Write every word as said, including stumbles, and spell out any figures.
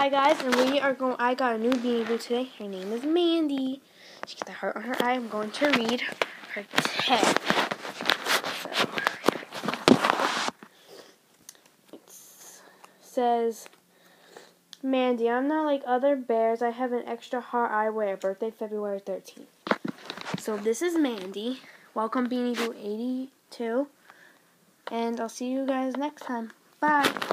Hi guys, and we are going. I got a new Beanie Boo today. Her name is Mandy. She got the heart on her eye. I'm going to read her tag. So it says, Mandy, I'm not like other bears. I have an extra heart I wear. Birthday February thirteenth. So this is Mandy. Welcome Beanie Boo eighty-two. And I'll see you guys next time. Bye.